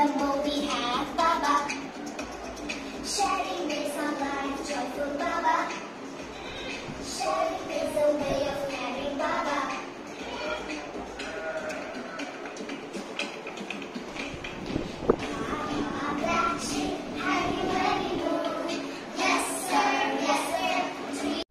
the more we have, Baba. Sharing is our life, joyful Baba. Sharing is a way of caring, Baba. Black sheep, have you any more? Yes, sir, yes, sir.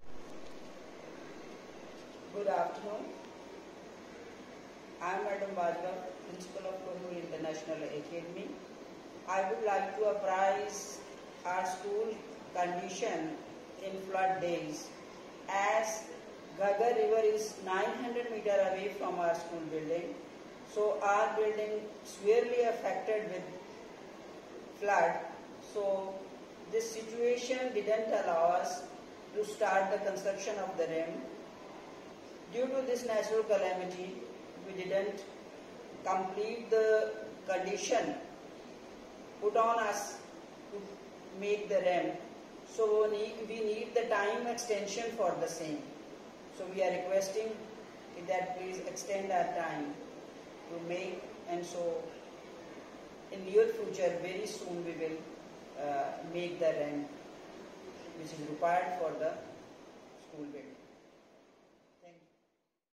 Good afternoon. I am Madam Bajwa, Principal of Kohinoor International Academy. I would like to apprise our school condition in flood days, as Ghaggar River is 900 meters away from our school building. So our building severely affected with flood. So this situation didn't allow us to start the construction of the RIM. Due to this natural calamity, we didn't complete the condition put on us to make the RIM. So we need the time extension for the same. So we are requesting that please extend our time to make, and so in near future, very soon we will make the RIM which is required for the